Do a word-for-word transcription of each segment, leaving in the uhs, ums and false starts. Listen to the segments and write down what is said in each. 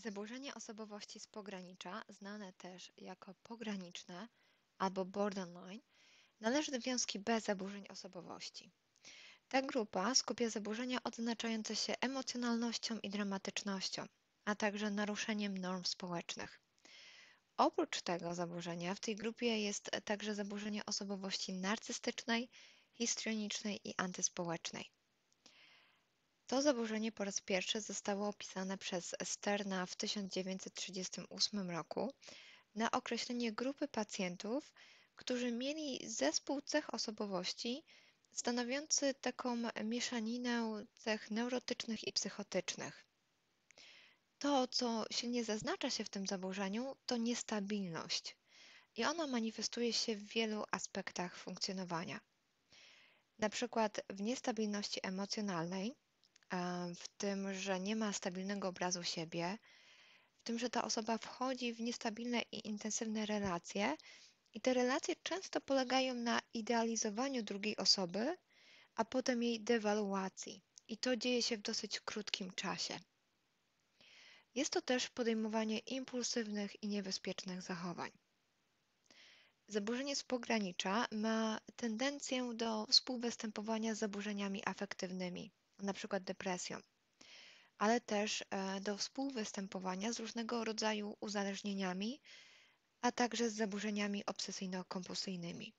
Zaburzenie osobowości z pogranicza, znane też jako pograniczne albo borderline, należy do wiązki B zaburzeń osobowości. Ta grupa skupia zaburzenia odznaczające się emocjonalnością i dramatycznością, a także naruszeniem norm społecznych. Oprócz tego zaburzenia w tej grupie jest także zaburzenie osobowości narcystycznej, histrionicznej i antyspołecznej. To zaburzenie po raz pierwszy zostało opisane przez Sterna w tysiąc dziewięćset trzydziestym ósmym roku na określenie grupy pacjentów, którzy mieli zespół cech osobowości stanowiący taką mieszaninę cech neurotycznych i psychotycznych. To, co silnie zaznacza się w tym zaburzeniu, to niestabilność i ona manifestuje się w wielu aspektach funkcjonowania. Na przykład w niestabilności emocjonalnej, w tym, że nie ma stabilnego obrazu siebie, w tym, że ta osoba wchodzi w niestabilne i intensywne relacje i te relacje często polegają na idealizowaniu drugiej osoby, a potem jej dewaluacji. I to dzieje się w dosyć krótkim czasie. Jest to też podejmowanie impulsywnych i niebezpiecznych zachowań. Zaburzenie z pogranicza ma tendencję do współwystępowania z zaburzeniami afektywnymi, np. depresją, ale też do współwystępowania z różnego rodzaju uzależnieniami, a także z zaburzeniami obsesyjno-kompulsyjnymi.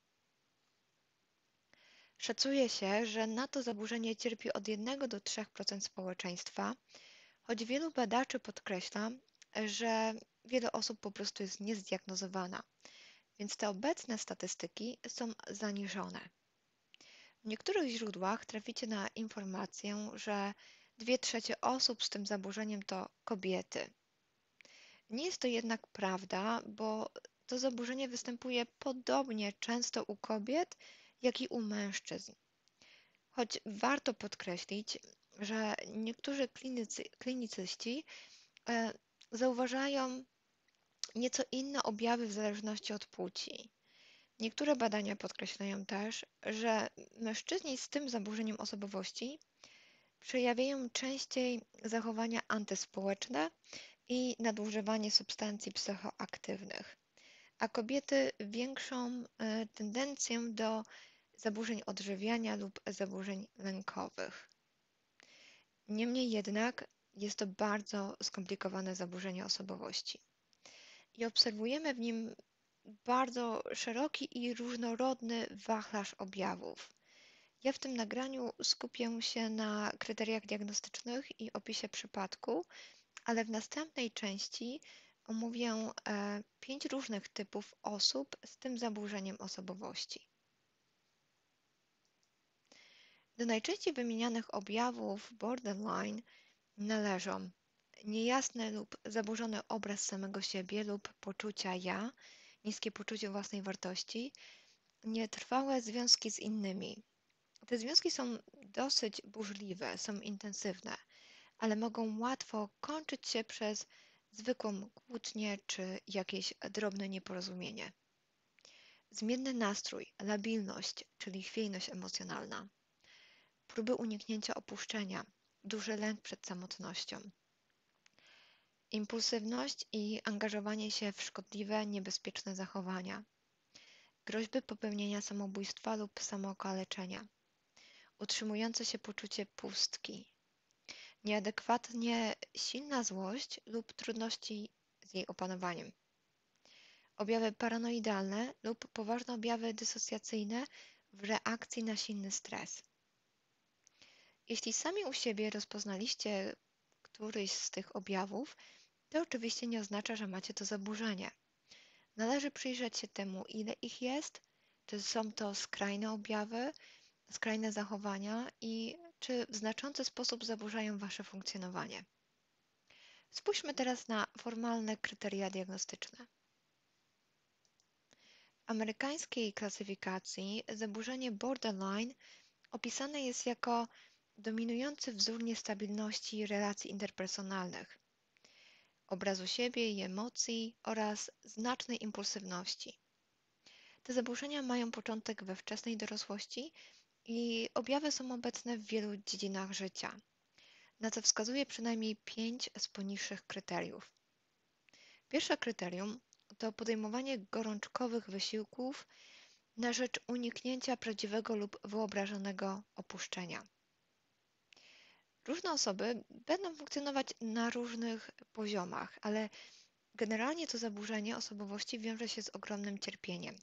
Szacuje się, że na to zaburzenie cierpi od jednego do trzech procent społeczeństwa, choć wielu badaczy podkreśla, że wiele osób po prostu jest niezdiagnozowana, więc te obecne statystyki są zaniżone. W niektórych źródłach traficie na informację, że dwie trzecie osób z tym zaburzeniem to kobiety. Nie jest to jednak prawda, bo to zaburzenie występuje podobnie często u kobiet, jak i u mężczyzn. Choć warto podkreślić, że niektórzy klinicy, klinicyści e, zauważają nieco inne objawy w zależności od płci. Niektóre badania podkreślają też, że mężczyźni z tym zaburzeniem osobowości przejawiają częściej zachowania antyspołeczne i nadużywanie substancji psychoaktywnych, a kobiety większą tendencję do zaburzeń odżywiania lub zaburzeń lękowych. Niemniej jednak jest to bardzo skomplikowane zaburzenie osobowości i obserwujemy w nim bardzo szeroki i różnorodny wachlarz objawów. Ja w tym nagraniu skupię się na kryteriach diagnostycznych i opisie przypadku, ale w następnej części omówię pięć różnych typów osób z tym zaburzeniem osobowości. Do najczęściej wymienianych objawów borderline należą niejasny lub zaburzony obraz samego siebie lub poczucia ja, niskie poczucie własnej wartości, nietrwałe związki z innymi. Te związki są dosyć burzliwe, są intensywne, ale mogą łatwo kończyć się przez zwykłą kłótnię czy jakieś drobne nieporozumienie. Zmienny nastrój, labilność, czyli chwiejność emocjonalna, próby uniknięcia opuszczenia, duży lęk przed samotnością, impulsywność i angażowanie się w szkodliwe, niebezpieczne zachowania, groźby popełnienia samobójstwa lub samookaleczenia, utrzymujące się poczucie pustki, nieadekwatnie silna złość lub trudności z jej opanowaniem, objawy paranoidalne lub poważne objawy dysocjacyjne w reakcji na silny stres. Jeśli sami u siebie rozpoznaliście któryś z tych objawów, to oczywiście nie oznacza, że macie to zaburzenie. Należy przyjrzeć się temu, ile ich jest, czy są to skrajne objawy, skrajne zachowania i czy w znaczący sposób zaburzają Wasze funkcjonowanie. Spójrzmy teraz na formalne kryteria diagnostyczne. W amerykańskiej klasyfikacji zaburzenie borderline opisane jest jako dominujący wzór niestabilności relacji interpersonalnych, obrazu siebie i emocji oraz znacznej impulsywności. Te zaburzenia mają początek we wczesnej dorosłości i objawy są obecne w wielu dziedzinach życia. na co wskazuje przynajmniej pięć z poniższych kryteriów. Pierwsze kryterium to podejmowanie gorączkowych wysiłków na rzecz uniknięcia prawdziwego lub wyobrażonego opuszczenia. Różne osoby będą funkcjonować na różnych poziomach, ale generalnie to zaburzenie osobowości wiąże się z ogromnym cierpieniem.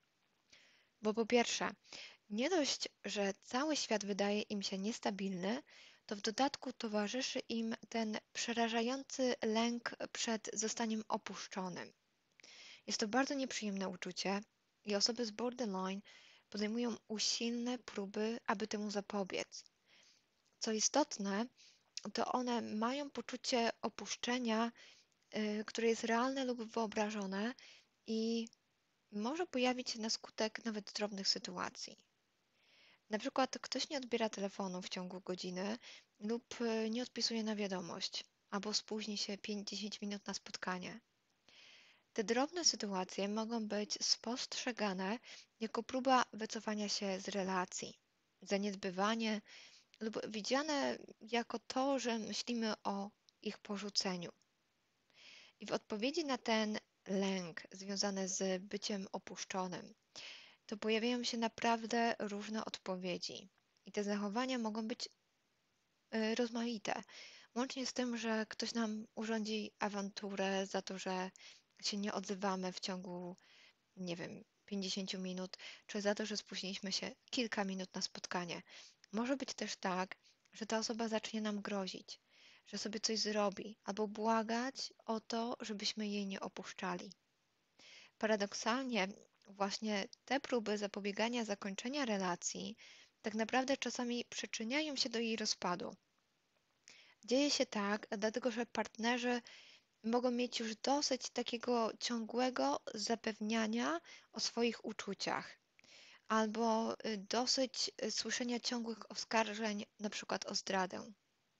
Bo po pierwsze, nie dość, że cały świat wydaje im się niestabilny, to w dodatku towarzyszy im ten przerażający lęk przed zostaniem opuszczonym. Jest to bardzo nieprzyjemne uczucie i osoby z borderline podejmują usilne próby, aby temu zapobiec. Co istotne, to one mają poczucie opuszczenia, y, które jest realne lub wyobrażone i może pojawić się na skutek nawet drobnych sytuacji. Na przykład ktoś nie odbiera telefonu w ciągu godziny lub y, nie odpisuje na wiadomość, albo spóźni się pięć do dziesięciu minut na spotkanie. Te drobne sytuacje mogą być spostrzegane jako próba wycofania się z relacji, zaniedbywanie lub widziane jako to, że myślimy o ich porzuceniu. I w odpowiedzi na ten lęk związany z byciem opuszczonym, to pojawiają się naprawdę różne odpowiedzi. I te zachowania mogą być y, rozmaite. Łącznie z tym, że ktoś nam urządzi awanturę za to, że się nie odzywamy w ciągu, nie wiem, pięćdziesięciu minut, czy za to, że spóźniliśmy się kilka minut na spotkanie. Może być też tak, że ta osoba zacznie nam grozić, że sobie coś zrobi, albo błagać o to, żebyśmy jej nie opuszczali. Paradoksalnie, właśnie te próby zapobiegania zakończenia relacji tak naprawdę czasami przyczyniają się do jej rozpadu. Dzieje się tak, dlatego że partnerzy mogą mieć już dosyć takiego ciągłego zapewniania o swoich uczuciach, albo y, dosyć y, słyszenia ciągłych oskarżeń, na przykład o zdradę.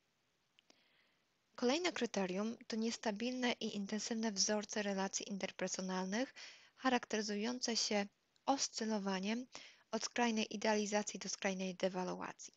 Kolejne kryterium to niestabilne i intensywne wzorce relacji interpersonalnych, charakteryzujące się oscylowaniem od skrajnej idealizacji do skrajnej dewaluacji.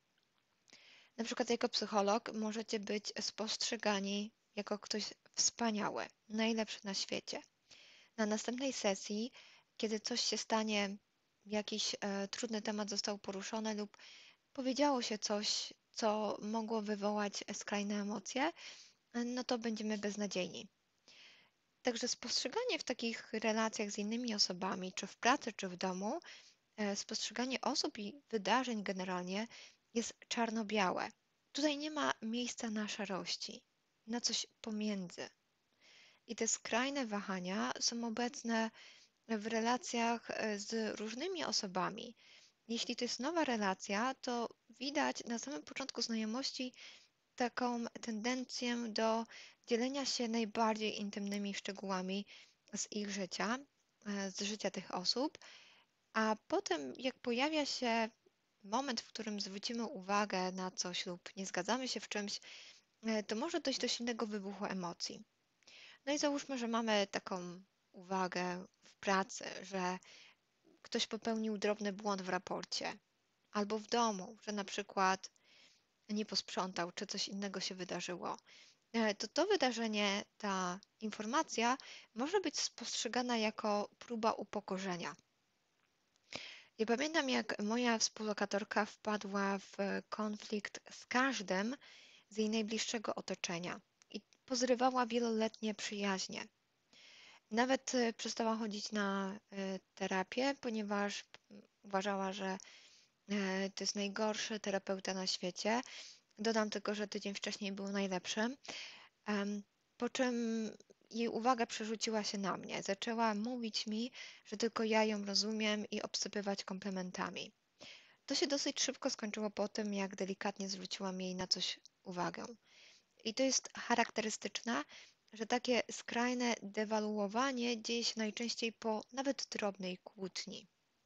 Na przykład jako psycholog możecie być spostrzegani jako ktoś wspaniały, najlepszy na świecie. Na następnej sesji, kiedy coś się stanie, jakiś e, trudny temat został poruszony lub powiedziało się coś, co mogło wywołać skrajne emocje, e, no to będziemy beznadziejni. Także spostrzeganie w takich relacjach z innymi osobami, czy w pracy, czy w domu, e, spostrzeganie osób i wydarzeń generalnie jest czarno-białe. Tutaj nie ma miejsca na szarości, na coś pomiędzy. I te skrajne wahania są obecne w relacjach e, z różnymi osobami. Jeśli to jest nowa relacja, to widać na samym początku znajomości taką tendencję do dzielenia się najbardziej intymnymi szczegółami z ich życia, e, z życia tych osób, a potem jak pojawia się moment, w którym zwrócimy uwagę na coś lub nie zgadzamy się w czymś, e, to może dojść do silnego wybuchu emocji. No i załóżmy, że mamy taką uwagę w pracy, że ktoś popełnił drobny błąd w raporcie, albo w domu, że na przykład nie posprzątał, czy coś innego się wydarzyło. E, To to wydarzenie, ta informacja może być spostrzegana jako próba upokorzenia. Ja pamiętam, jak moja współlokatorka wpadła w konflikt z każdym z jej najbliższego otoczenia i pozrywała wieloletnie przyjaźnie. Nawet e, przestała chodzić na e, terapię, ponieważ uważała, że e, to jest najgorszy terapeuta na świecie. Dodam tylko, że tydzień wcześniej był najlepszy. Em, Po czym jej uwaga przerzuciła się na mnie. Zaczęła mówić mi, że tylko ja ją rozumiem i obsypywać komplementami. To się dosyć szybko skończyło po tym, jak delikatnie zwróciłam jej na coś uwagę. I to jest charakterystyczne, że takie skrajne dewaluowanie dzieje się najczęściej po nawet drobnej kłótni.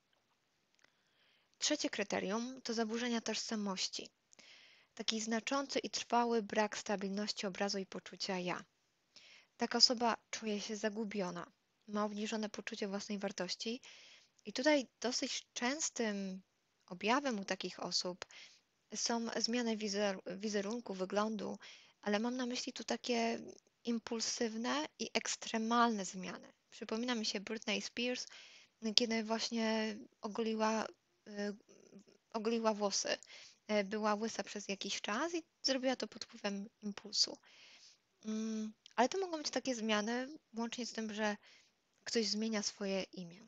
Trzecie kryterium to zaburzenia tożsamości. Taki znaczący i trwały brak stabilności obrazu i poczucia ja. Taka osoba czuje się zagubiona, ma obniżone poczucie własnej wartości i tutaj dosyć częstym objawem u takich osób Są zmiany wizer- wizerunku, wyglądu, ale mam na myśli tu takie impulsywne i ekstremalne zmiany. Przypomina mi się Britney Spears, kiedy właśnie ogoliła, y, ogoliła włosy. Y, Była łysa przez jakiś czas i zrobiła to pod wpływem impulsu. Mm, Ale to mogą być takie zmiany, łącznie z tym, że ktoś zmienia swoje imię.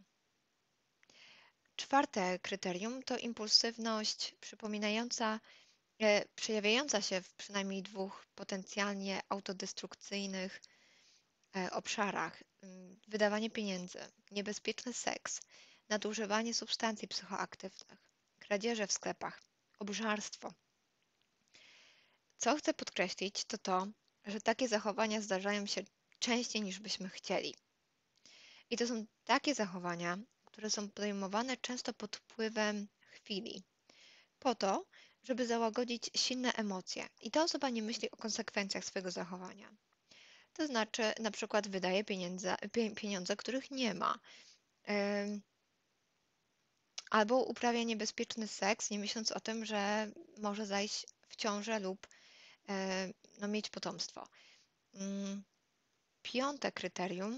Czwarte kryterium to impulsywność przypominająca, e, przejawiająca się w przynajmniej dwóch potencjalnie autodestrukcyjnych e, obszarach. Ym, Wydawanie pieniędzy, niebezpieczny seks, nadużywanie substancji psychoaktywnych, kradzieże w sklepach, obżarstwo. Co chcę podkreślić, to to, że takie zachowania zdarzają się częściej niż byśmy chcieli. I to są takie zachowania, które są podejmowane często pod wpływem chwili, po to, żeby załagodzić silne emocje. I ta osoba nie myśli o konsekwencjach swojego zachowania. To znaczy, na przykład wydaje pieniądze, pie- pieniądze, których nie ma, Ym, albo uprawia niebezpieczny seks, nie myśląc o tym, że może zajść w ciążę lub e, no, mieć potomstwo. Ym, Piąte kryterium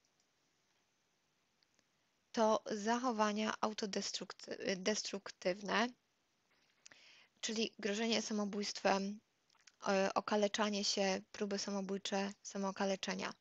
to zachowania autodestruktywne, czyli grożenie samobójstwem, e, okaleczanie się, próby samobójcze, samookaleczenia.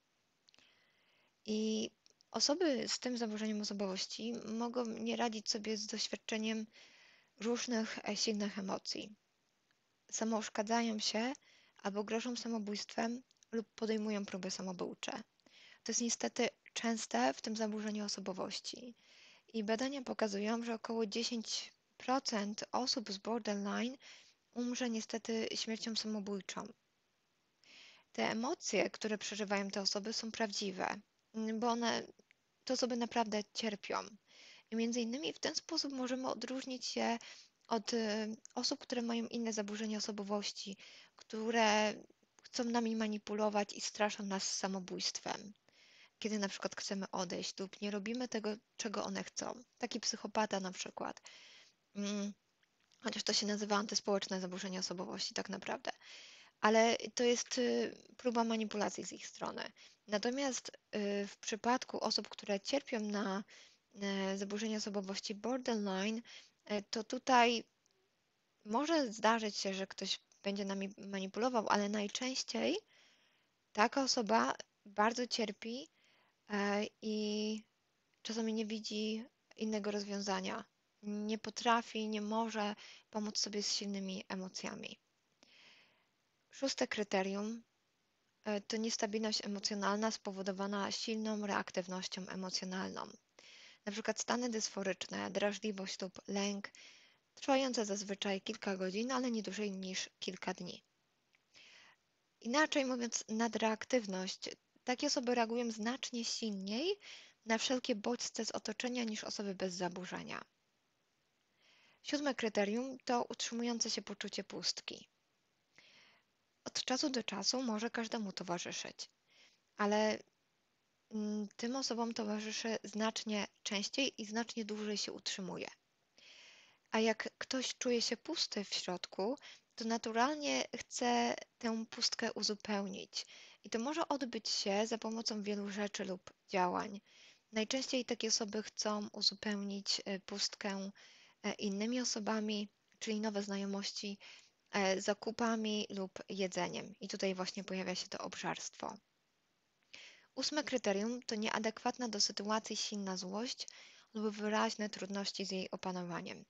I osoby z tym zaburzeniem osobowości mogą nie radzić sobie z doświadczeniem różnych e, silnych emocji. Samouszkadzają się albo grożą samobójstwem lub podejmują próby samobójcze. To jest niestety częste w tym zaburzeniu osobowości. I badania pokazują, że około dziesięć procent osób z borderline umrze niestety śmiercią samobójczą. Te emocje, które przeżywają te osoby, są prawdziwe, mm, bo one, te osoby naprawdę cierpią. I między innymi w ten sposób możemy odróżnić się od y, osób, które mają inne zaburzenia osobowości, które chcą nami manipulować i straszą nas samobójstwem, kiedy na przykład chcemy odejść lub nie robimy tego, czego one chcą. Taki psychopata na przykład. Mm, Chociaż to się nazywa antyspołeczne zaburzenie osobowości tak naprawdę. Ale to jest y, próba manipulacji z ich strony. Natomiast y, w przypadku osób, które cierpią na e, zaburzenia osobowości borderline, e, to tutaj może zdarzyć się, że ktoś będzie nami manipulował, ale najczęściej taka osoba bardzo cierpi e, i czasami nie widzi innego rozwiązania. Nie potrafi, nie może pomóc sobie z silnymi emocjami. Szóste kryterium e, to niestabilność emocjonalna spowodowana silną reaktywnością emocjonalną. Na przykład stany dysforyczne, drażliwość lub lęk, trwające zazwyczaj kilka godzin, ale nie dłużej niż kilka dni. Inaczej mówiąc, nadreaktywność. Takie osoby reagują znacznie silniej na wszelkie bodźce z otoczenia niż osoby bez zaburzenia. Siódme kryterium to utrzymujące się poczucie pustki. Od czasu do czasu może każdemu towarzyszyć, ale mm, tym osobom towarzyszy znacznie częściej i znacznie dłużej się utrzymuje. A jak ktoś czuje się pusty w środku, to naturalnie chce tę pustkę uzupełnić. I to może odbyć się za pomocą wielu rzeczy lub działań. Najczęściej takie osoby chcą uzupełnić e, pustkę e, innymi osobami, czyli nowe znajomości, e, zakupami lub jedzeniem. I tutaj właśnie pojawia się to obżarstwo. Ósme kryterium to nieadekwatna do sytuacji silna złość lub wyraźne trudności z jej opanowaniem.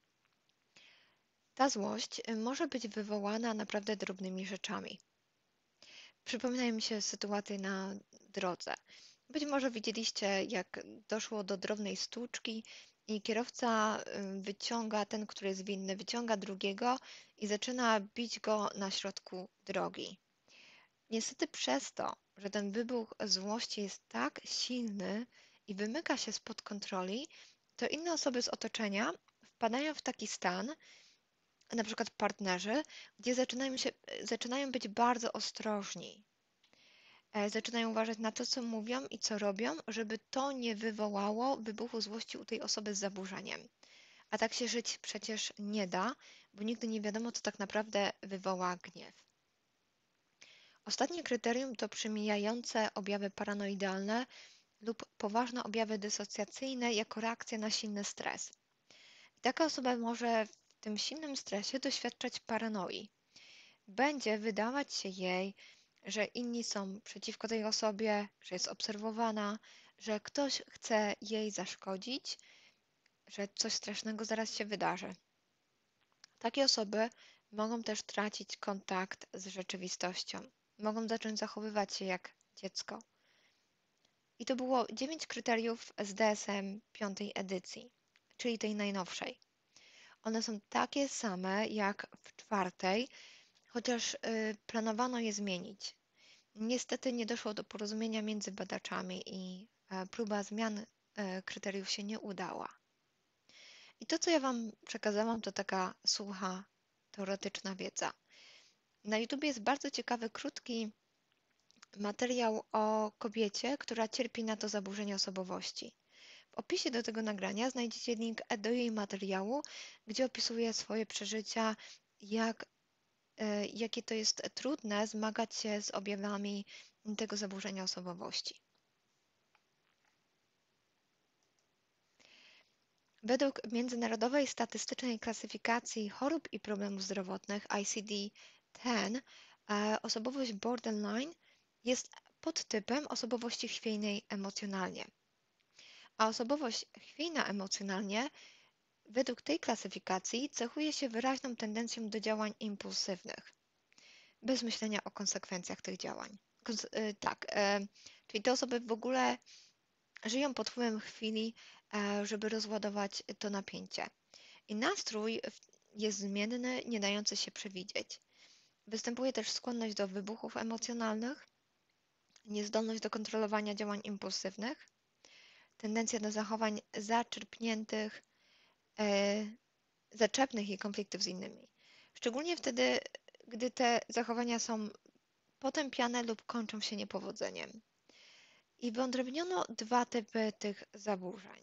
Ta złość y, może być wywołana naprawdę drobnymi rzeczami. Przypominają mi się sytuacje na drodze. Być może widzieliście, jak doszło do drobnej stłuczki i kierowca y, wyciąga, ten, który jest winny, wyciąga drugiego i zaczyna bić go na środku drogi. Niestety przez to, że ten wybuch złości jest tak silny i wymyka się spod kontroli, to inne osoby z otoczenia wpadają w taki stan, na przykład partnerzy, gdzie zaczynają się, zaczynają być bardzo ostrożni. E, Zaczynają uważać na to, co mówią i co robią, żeby to nie wywołało wybuchu złości u tej osoby z zaburzeniem. A tak się żyć przecież nie da, bo nigdy nie wiadomo, co tak naprawdę wywoła gniew. Ostatnie kryterium to przemijające objawy paranoidalne lub poważne objawy dysocjacyjne jako reakcja na silny stres. I taka osoba może w tym silnym stresie doświadczać paranoi. Będzie wydawać się jej, że inni są przeciwko tej osobie, że jest obserwowana, że ktoś chce jej zaszkodzić, że coś strasznego zaraz się wydarzy. Takie osoby mogą też tracić kontakt z rzeczywistością. Mogą zacząć zachowywać się jak dziecko. I to było dziewięć kryteriów z D S M piątej edycji, czyli tej najnowszej. One są takie same jak w czwartej, chociaż y, planowano je zmienić. Niestety nie doszło do porozumienia między badaczami i e, próba zmian e, kryteriów się nie udała. I to, co ja Wam przekazałam, to taka sucha, teoretyczna wiedza. Na YouTube jest bardzo ciekawy, krótki materiał o kobiecie, która cierpi na to zaburzenie osobowości. W opisie do tego nagrania znajdziecie link do jej materiału, gdzie opisuje swoje przeżycia, jak, e, jakie to jest trudne zmagać się z objawami tego zaburzenia osobowości. Według Międzynarodowej Statystycznej Klasyfikacji Chorób i Problemów Zdrowotnych I C D dziesięć, e, osobowość borderline jest podtypem osobowości chwiejnej emocjonalnie. A osobowość chwiejna emocjonalnie według tej klasyfikacji cechuje się wyraźną tendencją do działań impulsywnych, bez myślenia o konsekwencjach tych działań. Kons y, tak, y, czyli te osoby w ogóle żyją pod wpływem chwili, e, żeby rozładować to napięcie. I nastrój jest zmienny, nie dający się przewidzieć. Występuje też skłonność do wybuchów emocjonalnych, niezdolność do kontrolowania działań impulsywnych, tendencja do zachowań zaczerpniętych, e, zaczepnych i konfliktów z innymi. Szczególnie wtedy, gdy te zachowania są potępiane lub kończą się niepowodzeniem. I wyodrębniono dwa typy tych zaburzeń,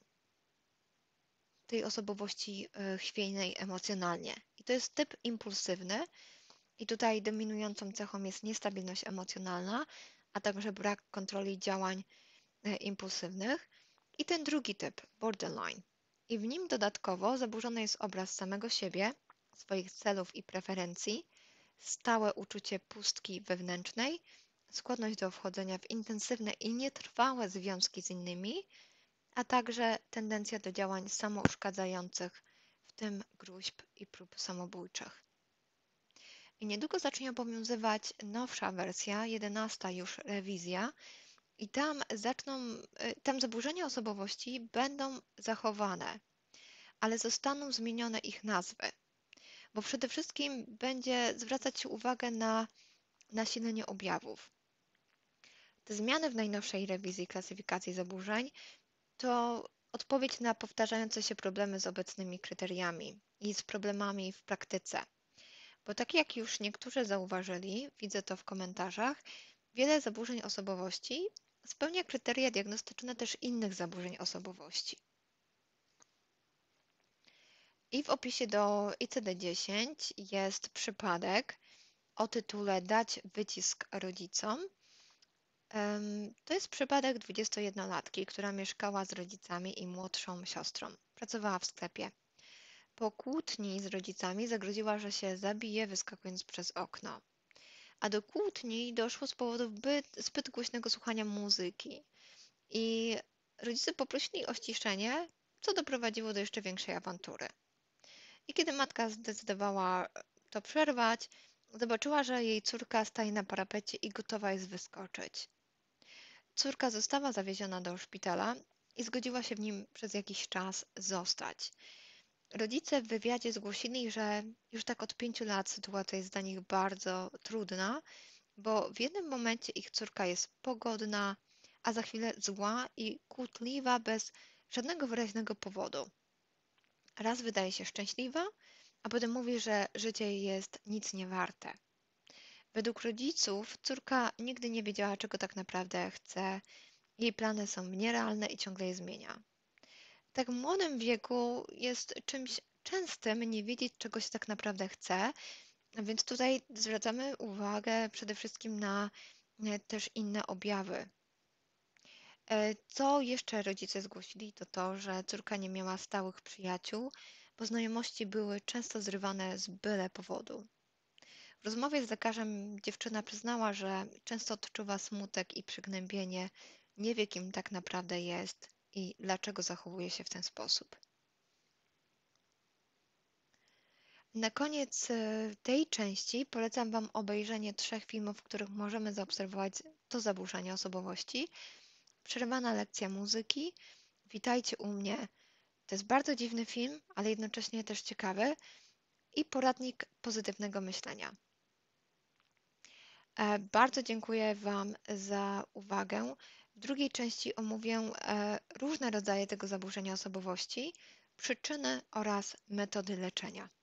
tej osobowości e, chwiejnej emocjonalnie. I to jest typ impulsywny, i tutaj dominującą cechą jest niestabilność emocjonalna, a także brak kontroli działań e, impulsywnych. I ten drugi typ, borderline. I w nim dodatkowo zaburzony jest obraz samego siebie, swoich celów i preferencji, stałe uczucie pustki wewnętrznej, skłonność do wchodzenia w intensywne i nietrwałe związki z innymi, a także tendencja do działań samouszkadzających, w tym gruźb i prób samobójczych. I niedługo zacznie obowiązywać nowsza wersja, jedenasta już rewizja, i tam zaczną, tam zaburzenia osobowości będą zachowane, ale zostaną zmienione ich nazwy, bo przede wszystkim będzie zwracać się uwagę na nasilenie objawów. Te zmiany w najnowszej rewizji klasyfikacji zaburzeń to odpowiedź na powtarzające się problemy z obecnymi kryteriami i z problemami w praktyce. Bo tak jak już niektórzy zauważyli, widzę to w komentarzach, wiele zaburzeń osobowości spełnia kryteria diagnostyczne też innych zaburzeń osobowości. I w opisie do I C D dziesięć jest przypadek o tytule Dać wycisk rodzicom. To jest przypadek dwudziestojednolatki, która mieszkała z rodzicami i młodszą siostrą. Pracowała w sklepie. Po kłótni z rodzicami zagroziła, że się zabije, wyskakując przez okno. A do kłótni doszło z powodu zbyt głośnego słuchania muzyki. I rodzice poprosili o ściszenie, co doprowadziło do jeszcze większej awantury. I kiedy matka zdecydowała to przerwać, zobaczyła, że jej córka staje na parapecie i gotowa jest wyskoczyć. Córka została zawieziona do szpitala i zgodziła się w nim przez jakiś czas zostać. Rodzice w wywiadzie zgłosili, że już tak od pięciu lat sytuacja jest dla nich bardzo trudna, bo w jednym momencie ich córka jest pogodna, a za chwilę zła i kłótliwa bez żadnego wyraźnego powodu. Raz wydaje się szczęśliwa, a potem mówi, że życie jest nic nie warte. Według rodziców córka nigdy nie wiedziała, czego tak naprawdę chce. Jej plany są nierealne i ciągle je zmienia. W tak młodym wieku jest czymś częstym nie wiedzieć, czego się tak naprawdę chce, więc tutaj zwracamy uwagę przede wszystkim na e, też inne objawy. E, Co jeszcze rodzice zgłosili, to to, że córka nie miała stałych przyjaciół, bo znajomości były często zrywane z byle powodu. W rozmowie z lekarzem dziewczyna przyznała, że często odczuwa smutek i przygnębienie, nie wie, kim tak naprawdę jest i dlaczego zachowuje się w ten sposób. Na koniec e, tej części polecam Wam obejrzenie trzech filmów, w których możemy zaobserwować to zaburzenie osobowości. Przerwana lekcja muzyki, Witajcie u mnie. To jest bardzo dziwny film, ale jednocześnie też ciekawy i poradnik pozytywnego myślenia. E, Bardzo dziękuję Wam za uwagę. W drugiej części omówię e, różne rodzaje tego zaburzenia osobowości, przyczyny oraz metody leczenia.